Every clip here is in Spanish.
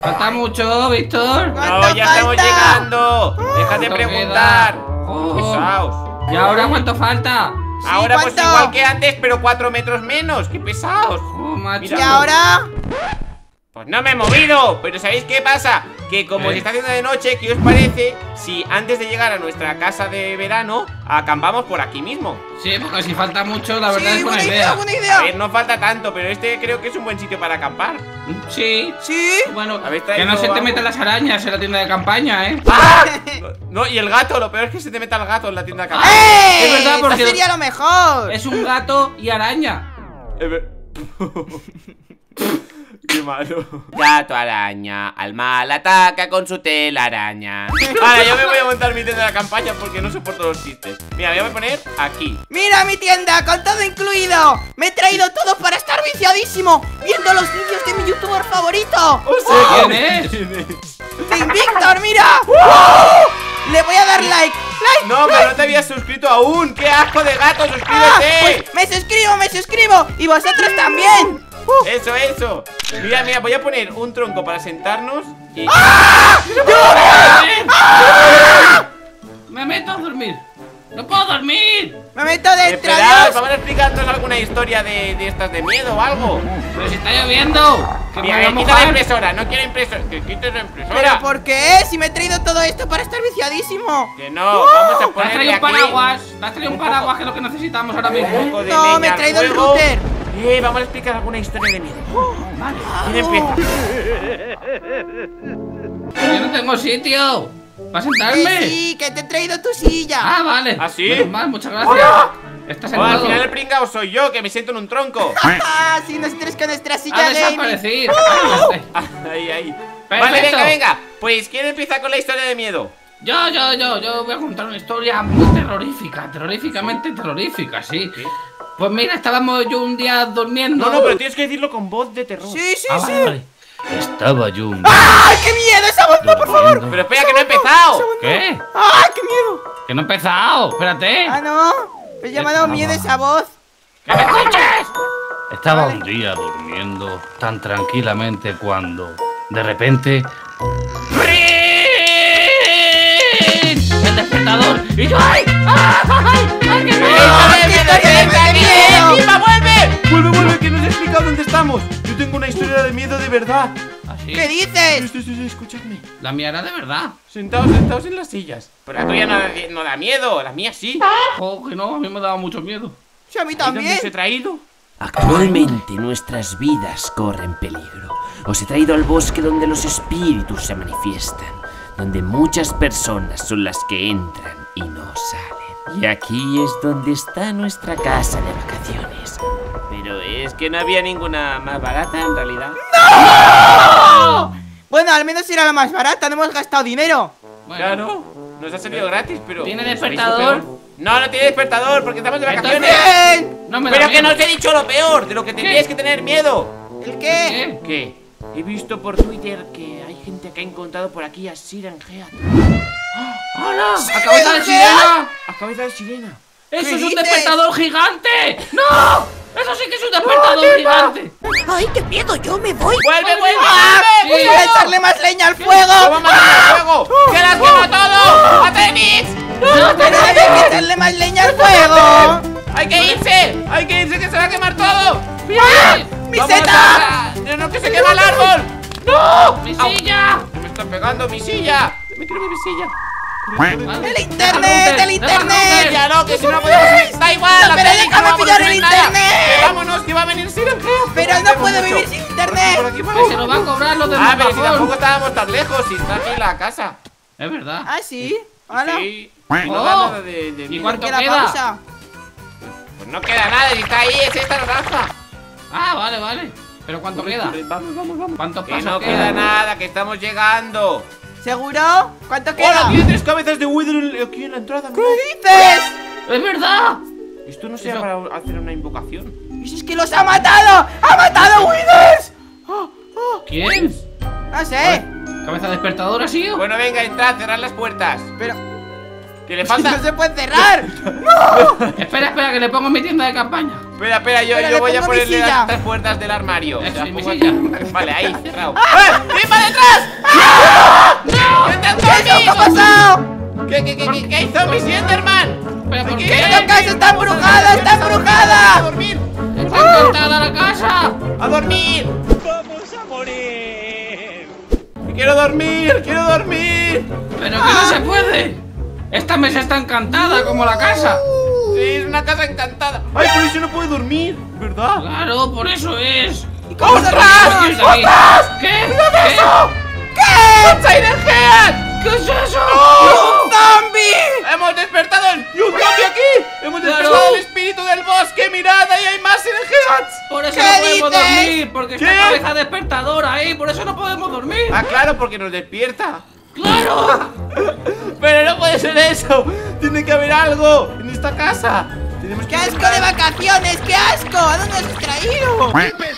Falta mucho, Víctor. No, ya estamos llegando. Deja de preguntar. Oh. Pesaos. ¿Y ahora cuánto falta? Sí, Ahora pues ¿cuánto? igual que antes, pero 4 metros menos. ¡Qué pesados! Oh, macho. ¿Y ahora? Pues no me he movido. Pero ¿sabéis qué pasa? Que como se está haciendo de noche, ¿qué os parece si antes de llegar a nuestra casa de verano acampamos por aquí mismo? Sí, porque si falta mucho, la verdad Sí, es buena buena idea. buena A idea. ver, no falta tanto, pero este creo que es un buen sitio para acampar. Sí. Sí. Bueno, ¿Habéis que traído no se te algo? metan las arañas en la tienda de campaña, ¿eh? No, y el gato, lo peor es que se te meta el gato en la tienda de acampar. ¡Eh! Es verdad, porque- Eso sería lo mejor. Es un gato y araña. Qué malo. Gato araña, al mal ataca con su telaraña. Ahora yo me voy a montar mi tienda de la campaña porque no soporto los chistes. Mira, me voy a poner aquí. Mira mi tienda, con todo incluido. Me he traído todo para estar viciadísimo viendo los vídeos de mi youtuber favorito. ¿Quién es? ¡Team Víctor, mira! Le voy a dar like. No, pero no te habías suscrito aún. ¡Qué asco de gato! Ah, ¡Suscríbete! pues me suscribo. Y vosotros también. Eso, eso. Mira, mira, voy a poner un tronco para sentarnos y... Me meto a dormir. ¡No puedo dormir! Me meto dentro, Esperad, Dios. vamos a explicarnos alguna historia de estas de miedo o algo. Pero si está lloviendo. Que me voy Mira, a quita la mojar. impresora, no quiero impresora. Que quites la impresora. ¿Pero por qué? Si me he traído todo esto para estar viciadísimo. Que no, vamos a ¿Te has ponerle traído un aquí paraguas? ¿Te has traído un paraguas que es lo que necesitamos ahora un mismo? poco de No, me leña he al traído el fuego. router. Vamos a explicar alguna historia de miedo. Vale. ¿Quién empieza? Yo no tengo sitio para sentarme. Sí, que te he traído tu silla. Ah, vale. ¿Ah, sí? Menos mal, muchas gracias. Está Al sentado. final el pringao soy yo, que me siento en un tronco. Ah, si nosotros con nuestra Ha silla gaming. desaparecido. Ahí, ahí. Perfecto. Vale, venga, venga. Pues, ¿quién empieza con la historia de miedo? Yo voy a contar una historia muy terrorífica, terroríficamente terrorífica, sí. ¿Qué? Pues mira, estábamos yo un día durmiendo. No, pero tienes que decirlo con voz de terror. Sí, sí, Ah, sí. vale, vale. Estaba yo un día ¡Ay, qué miedo esa voz, no, por favor! durmiendo. Pero espera, que no he empezado. ¿Qué? ¡Ay, qué miedo! Que no he empezado, espérate. Ah, no. Me ha llamado miedo esa voz. ¡Que me escuches! Estaba un día durmiendo tan tranquilamente cuando de repente el despertador y yo ¡ay! ¡Ay! ¡Ay! ¡Qué miedo! ¡Viva, vuelve! Vuelve, que no os he explicado dónde estamos. Yo tengo una historia de miedo de verdad. ¿Así? ¿Qué dices? Sí, escuchadme. La mía era de verdad. Sentaos en las sillas. Pero la tuya no da miedo, la mía sí. Oh, que no, a mí me daba mucho miedo. Sí, a mí ¿Y dónde también. os he traído? Actualmente nuestras vidas corren peligro. Os he traído al bosque donde los espíritus se manifiestan, donde muchas personas son las que entran y no salen. Y aquí es donde está nuestra casa de vacaciones. Pero es que no había ninguna más barata en realidad. Bueno, al menos era la más barata, no hemos gastado dinero. Bueno, Claro, nos ha salido gratis, pero... ¿Tiene ¿sabéis despertador? lo peor? No tiene despertador porque estamos de Entonces- vacaciones. ¡Bien! no me da Pero que miedo. no os he dicho lo peor, de lo que tendríais que tener miedo. ¿El qué? ¿Qué? ¿Qué? He visto por Twitter que hay gente que ha encontrado por aquí a Siren Head. ¡Hola! ¿Sí, ¡A cabeza de qué? sirena! A cabeza de sirena. ¡Eso ¿Qué es un dices? despertador gigante! ¡No! ¡Eso sí que es un despertador gigante! ¡Ay, qué miedo! ¡Yo me voy! ¡Vuelve! ¡Ah! Sí. ¡Voy a echarle más leña al ¡Toma fuego! más al fuego! ¡Que las quemo todo! ¡Atenis! ¡No, ¡Pero hay que echarle más leña al fuego! ¡Hay que irse! ¡Hay que irse que se va a quemar todo! ¡Mi ¡Vamos seta! ¡No, que se quema el árbol! ¡No! ¡Mi Au. silla! ¡Me está pegando mi silla! ¡Me quiero mi silla! Vale. ¡El internet! ¡El internet! ¡Ya no! ¡Que si no podemos ir! ¡Da igual! No, ¡La pero peli, déjame no vamos a pillar hacer el nada! internet. ¡Que vámonos! ¡Que va a venir Siren Head! Pero no puedo vivir sin internet. Por aquí, por Que aquí. se nos va a cobrar los de Ah, pero si Vodafone. tampoco estábamos tan lejos, si está aquí la casa. Es verdad. ¿Ah, sí? ¿Hola? Sí. No Oh. da nada de ¿Y miedo. cuánto ¿Qué la queda? pausa? Pues no queda nada, si está ahí, es esta naranja. Ah, vale, vale. ¿Pero cuánto queda? Vamos. ¿Cuántos Que pasos no quedan? queda nada, que estamos llegando. ¿Seguro? ¿Cuánto ¡Hola! queda? Tiene 3 cabezas de Wither aquí en la entrada. ¿Qué dices? ¡Es verdad! Esto no sea Eso. para hacer una invocación. ¿Y si es que los ha matado? ¡Ha matado a Withers! ¿Quién? No sé. ¿Cabeza despertadora, sí? Bueno, venga, entrad, cerrad las puertas. Pero Que le no falta. se puede cerrar. Espera, que le pongo mi tienda de campaña. Espera, yo Espera, le voy a pongo mi ponerle silla. las puertas del armario. Eso, O sea, y mi pongo silla. aquí. Vale, ahí, cerrado. ¡Eh! ¡Ven para detrás! quiero dormir, quiero dormir. Pero que no se puede. Esta mesa está encantada como la casa. Sí, es una casa encantada. Ay, por eso no puede dormir, ¿verdad? Claro, por eso es. ¿Cómo cerramos? ¿Qué? ¡Mira eso! ¿Qué? ¡Son Siren Head! ¿Qué es eso? ¡Un zombie! ¡Hemos despertado y un zombie aquí! ¡Hemos despertado Claro. el espíritu del bosque! ¡Mirad, ahí hay más Siren Heads! Por eso ¿Qué no podemos dices? dormir, porque ¿Qué? está cabeza despertadora ahí, por eso no podemos dormir. Ah, claro, porque nos despierta. ¡Claro! Pero no puede ser eso. Tiene que haber algo en esta casa. Tenemos que ¡Qué asco buscar- de vacaciones! ¡Qué asco! ¿A dónde os has traído?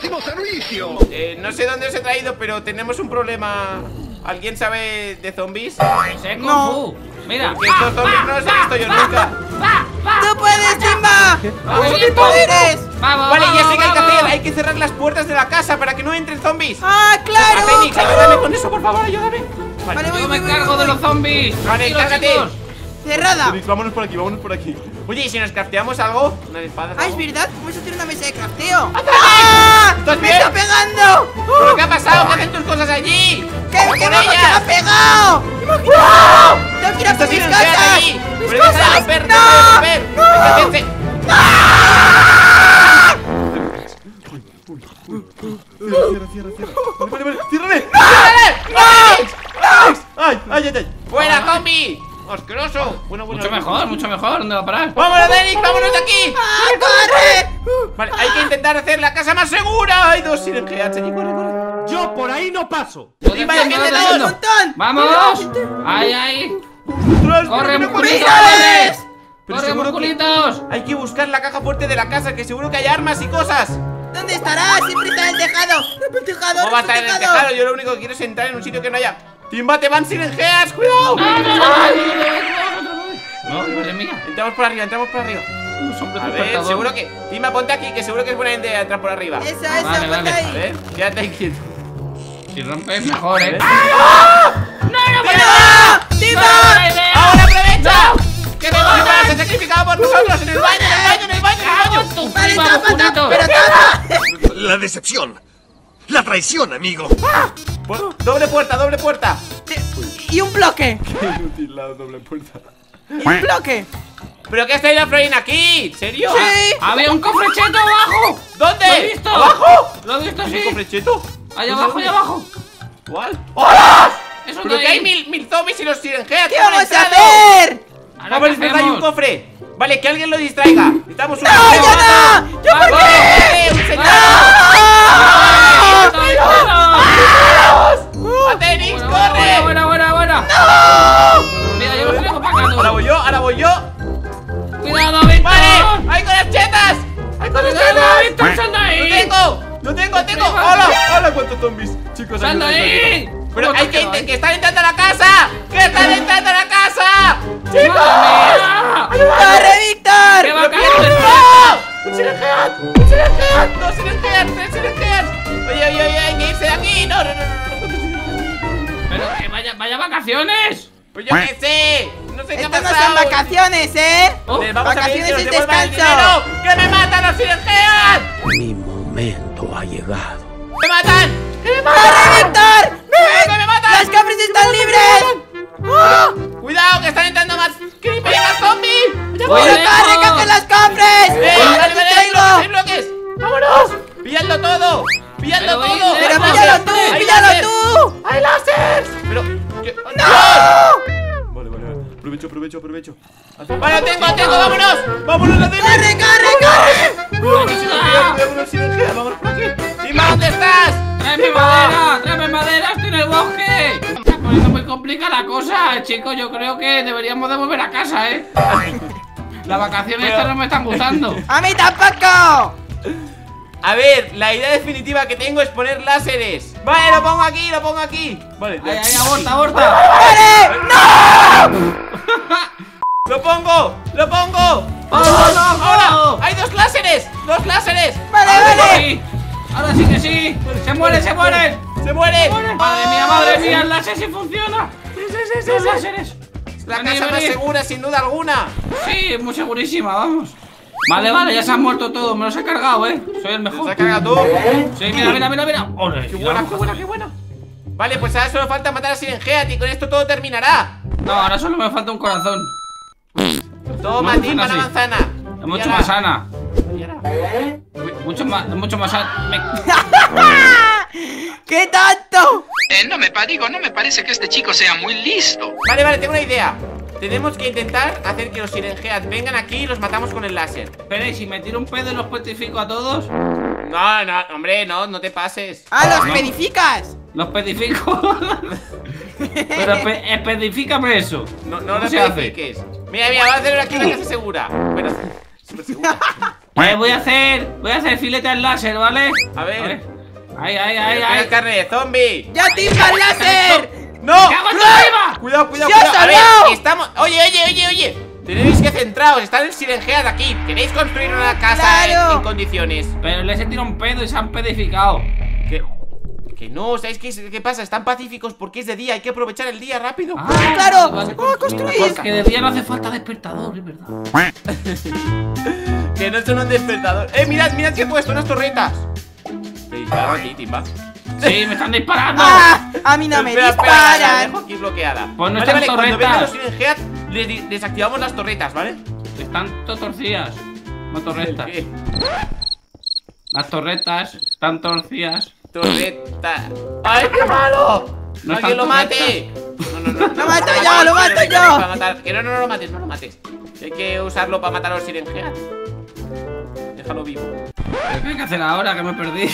No sé dónde os he traído, pero tenemos un problema. ¿Alguien sabe de zombies? Sé Kung No. Fu. Mira. Porque estos zombies no los he visto yo nunca. ¡Tú puedes, Simba! Vamos, ¡Usa tus Simba. poderes! Vamos, Vale, ya vamos, sé qué hay que vamos. hacer. Hay que cerrar las puertas de la casa para que no entren zombies. ¡Ah, claro! Fénix, ayúdame con eso, por favor, ayúdame. Vale, voy, Yo me voy, encargo voy, de voy. los zombies. Vale, Tranquilos, encárgate. chicos. ¡Cerrada! Fénix, vámonos por aquí, vámonos por aquí. Oye, ¿y si nos crafteamos algo? ¿Unas espadas? ¡Ah, es algo? verdad! ¿Cómo eso tiene una mesa de crafteo? ¡Anda! ¡Ah! ¿Estás ¡Me bien? está pegando! ¿Pero qué ha pasado? ¿Qué hacen tus cosas allí? ¿Qué ¡Por bajo que me ellas! ha pegado! ¡Imagínate! ¡Tengo que ir a por ¡Estás mis sin cosas! allí! ¡Mis ¡Pero deja de cosas! romper! ¡No! ¡Deja de romper! Cierra. Vale, ciérrale. ¡Ciérrale! ¡Ay, ay, ay! ¡Fuera, zombie! ¡Asqueroso! Bueno, Mucho mejor, mucho mejor. ¿Dónde va a parar? ¡Vámonos, Denix! ¡Vámonos de aquí! ¡Ah, corre! Vale, hay que intentar hacer la casa más segura. Hay dos Siren Heads allí, corre. Yo por ahí no paso. ¿Dónde vaya, están? viene ¿Dónde dos. ¡Un están? montón! ¡Vamos! ¡Ahí, ahí! ¡Corre, musculitos! ¡Mírales! Pero ¡Corre, seguro que- musculitos! Hay que buscar la caja fuerte de la casa, que seguro que hay armas y cosas. ¿Dónde estará? Siempre está en el tejado. ¡Rompe el tejado! ¿Cómo va a rompe estar en el tejado? Yo lo único que quiero es entrar en un sitio que no haya. ¡Timba, te van Siren Heads! ¡Cuidado! No, madre mía. Entramos por arriba, entramos por arriba. Un sombrero A ver, despertador. seguro que... Timba, ponte aquí, que seguro que es buena idea entrar por arriba. Eso, Vale, ponte vale. A ahí. ver, quédate ahí quieto. Si rompes, mejor, ¿eh? ¡Timba! ¡Timba! ¡Ahora aprovecha! ¡Que me ¡Timba, matan! se ha sacrificado por nosotros! ¡En el baño, en el baño, en el baño, en el baño! ¡Tu Vale, prima, tapa, tapa, musculito! pero tapa. La decepción. La traición, amigo. Bueno, doble puerta. Y un bloque. Qué inútil la doble puerta. Y un bloque. ¿Pero qué has traído a Florin aquí? ¿Serio? Sí. ¡Había un cofre cheto abajo! ¿Dónde? ¿Lo he visto? ¿Abajo? ¿Lo he visto, ¿Un sí? cofre cheto? Allá No sé abajo, dónde. allá abajo. ¿Cuál? ¡Hola! Eso Pero de que hay ahí. mil zombies y los Siren Heads. ¿Qué han vamos a entrado. hacer? Ahora, A ver, ¿qué es verdad, hay un hacemos? cofre. Vale, que alguien lo distraiga. Necesitamos un ¡No, yo no! ¡Yo por ¡Vamos! qué! ¡Un señor! ¡Ah! ¡Atenix, Buena, corre! buena. Mira, yo me estoy opacando. Ahora voy yo. ¡Cuidado, Víctor! ¡Vale! ¡Hay con las chetas! ¡Hay con las ¡Cuidado, chetas! Víctor! ¡Sal de ahí! ¡Lo tengo! Prima. ¡Hola! ¿Cuántos zombies? Chicos, ¡Sal de ahí! Pero ¿Cómo hay te que quedo ahí? que están entrando a la casa. ¡Que están entrando a la casa! ¡Chicos! ¡Madre mía! ¡Corre, Víctor! ¡Qué bacán! ¡No! ¡Un Siren Head! ¡Un Siren Head! ¡Dos Siren Heads! ¡Tres Siren Heads! Oye, hay que irse de aquí. No. Pero que vaya vacaciones. Pues yo qué sé. No sé qué ha Estas no pasado. son vacaciones, ¿eh? Oh, Les vamos a pedir que Vacaciones nos es devuelvan el descanso. dinero. ¡Que me matan los Siren Heads! Mi momento ha llegado. ¡Me matan! ¡Que me ¡Corre, matan! Víctor! ¡Que me matan! ¡Las cofres están libres! ¡Ah! ¡Cuidado, que están entrando más creepers, más zombies! ¡Ya Voy voy! lejos. ¡Corre, coge las cofres! Vale, ¡Te hay traigo! bloques! ¡Vámonos! ¡Pilladlo todo! ¡Pilladlo Pero todo! ¿dónde? ¡Pero ¡Hay píllalo láser! tú! ¡Hay ¡Píllalo láser! tú! ¡Hay láser! Pero... ¿qué? ¡No! Vale. Aprovecho. Vale, tengo, vámonos. ¡Vámonos, la tengo! ¡Corre! ¡Vamos por aquí! ¡Dima, ¿dónde estás? ¡Tráeme madera! ¡Estoy en el bosque! Se está poniendo muy complicada la cosa, chicos. Yo creo que deberíamos de volver a casa, ¿eh? Las vacaciones estas no me están gustando. ¡A mí tampoco! A ver, la idea definitiva que tengo es poner láseres. Vale, lo pongo aquí. Vale, ¡Ay, ay, aborta! ¡Corre! ¡No! ¡Lo pongo! ¡Ahora! ¡Hay dos láseres! ¡Vale, ¡Ahora vale! sí! ¡Ahora sí que sí! ¡Se mueren! ¡Se muere! ¡Madre mía! ¡El láser sí funciona! Sí. ¡Los láseres! La Vení, casa más vení. segura, sin duda alguna. Sí, muy segurísima, vamos. Vale, ya se han muerto todos. Me los he cargado, Soy el ¿Se mejor. ha cargado tú? Sí, mira. ¡Ole! ¡Qué buena! Vale, pues ahora solo falta matar a Sirenhead y con esto todo terminará. No, ahora solo me falta un corazón. Toma, No, timba la sí. manzana. Es mucho más sana. Mucho más sana. ¡Qué tonto! No me parece que este chico sea muy listo. Vale, tengo una idea. Tenemos que intentar hacer que los Sirenhead vengan aquí y los matamos con el láser. Espera, ¿y si me tiro un pedo y los petrifico a todos? No, hombre, no te pases. ¡Ah, los No. pedificas! Los petrifico. Pero espedifícame eso. No ¿Cómo lo se hace? verifiques. Mira, vamos a hacer aquí una casa segura. Bueno, súper segura. Voy a hacer filete al láser, ¿vale? A ver. Ay. Carne de zombie. ¡Ya timba el láser! ¡No! ¡Cago en tu arriba! Cuidado. ¡Se ha A ver, salvado! estamos. Oye. Tenéis que centraros. Está el Sirenhead aquí. Queréis construir una casa ¡Claro! en condiciones. Pero les he tirado un pedo y se han pedificado. Que no, ¿sabéis qué pasa? Están pacíficos porque es de día. Hay que aprovechar el día rápido. claro. Vamos a construir. Porque de día no hace falta despertador, es verdad. Que no son un despertador. Mirad que he puesto unas torretas. Te dispararon a ti, Timba. Sí, me están disparando. ¡Ah! A mí no me Espera, la disparan. dejo aquí bloqueada. Pues no vale, están cuando torretas. vengan los Sirenhead desactivamos las torretas, ¿vale? Están torcidas. No torretas. ¿Qué? Las torretas están torcidas. Torreta. ¡Ay, qué malo! No ¡No, que están lo mate! No. Lo mato yo, lo mato yo. Para matar. Que no lo mates. Hay que usarlo para matar a los Sirenhead. Déjalo vivo. ¿Qué hay que hacer ahora? Que me he perdido.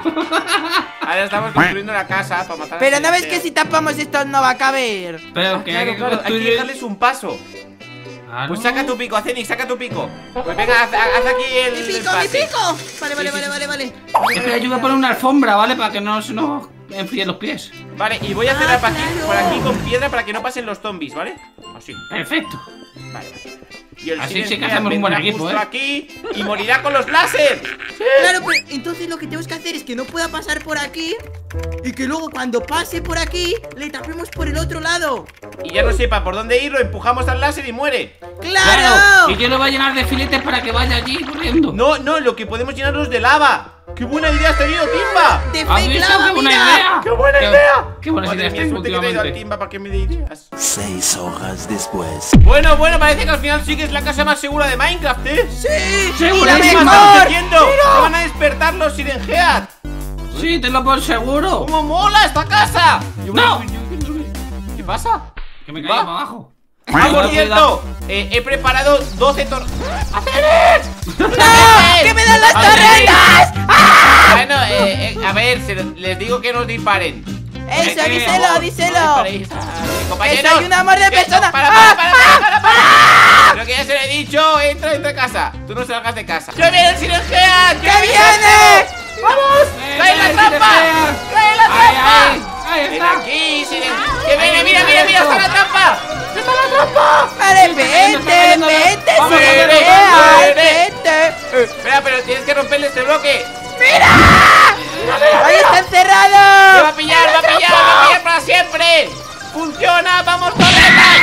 Ahora estamos construyendo la casa para matar a Pero los no ves que Sirenhead. si tapamos esto no va a caber. Pero que hay que Claro, hay que construir. dejarles un paso. Ah, Pues ¿no? saca tu pico, Acenix, saca tu pico. Pues venga, haz aquí el ¡Mi pico, pase. mi pico! Vale. Espera, yo voy a poner una alfombra, ¿vale? Para que no se nos enfríen los pies. Vale, y voy a hacer Ah, por aquí con piedra para que no pasen los zombies, ¿vale? Así. Perfecto. Vale. Y el Así sí que Sirenhead hacemos un buen vendrá equipo, justo ¿eh? aquí y morirá con los láser. Claro, pero entonces lo que tenemos que hacer es que no pueda pasar por aquí y que luego cuando pase por aquí le tapemos por el otro lado. Y ya no sepa por dónde ir, lo empujamos al láser y muere. ¡Claro! Y yo lo voy a llenar de filetes para que vaya allí corriendo. No, lo que podemos llenarlos de lava. ¡Qué buena idea has tenido, Timba! ¡De ¿Has fake visto lava, qué buena mira! idea? ¡Qué buena idea! Qué buenas Madre ideas mía, tengo suerte que he traído al últimamente. Timba para que me dé ideas. 6 horas después. Bueno, parece que al final sí que es la casa más segura de Minecraft, ¿eh? ¡Sí! Sí, ¡Y la buenísima, ¿Qué me estás mejor! diciendo? ¡Se van a despertar los Sirenhead! Sí, te lo por seguro. ¡Cómo mola esta casa! ¡No! ¿Qué pasa? Que me Va. caiga para abajo. ¡Ah, por Cuidado. cierto! He preparado 12 ¡Haceres! ¡No! ¡Que me dan las torretas! Bueno, a ver, les digo que nos disparen. Eso, que- díselo, No díselo. disparéis a mis Que compañeros. soy un amor de Que- persona. no, para. Pero que ya se lo he dicho, entra a casa. Tú no salgas de casa. ¡Que viene el Sirenhead! ¡Que viene! ¡Vamos! ¡Cae la trampa! ¡Cae la trampa! Ahí ¡Ven está. aquí, Sirenhead! ¡Que viene, mira! ¡Está la trampa! ¡Está la trampa! Vale, vente, Vamos a Sirenhead, ver. vente. Espera, pero tienes que romperle este bloque. ¡Ahí está ¡Me va encerrado! a pillar para siempre! ¡Funciona! ¡Vamos, torreta!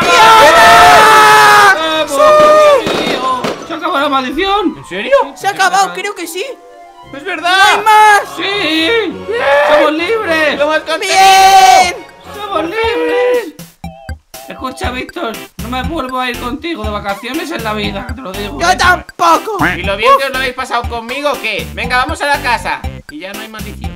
¡Se acabó la maldición! ¿En serio? Se ha acabado, creo que sí. ¡Es verdad! ¡No hay más! ¡Sí! ¡Somos libres! ¡Lo hemos conseguido! ¡Bien! ¡Somos libres! Escucha, Víctor, no me vuelvo a ir contigo de vacaciones en la vida, te lo digo. ¡Yo tampoco! ¿Y lo bien que os lo habéis pasado conmigo o qué? Venga, vamos a la casa. Y ya no hay maldición.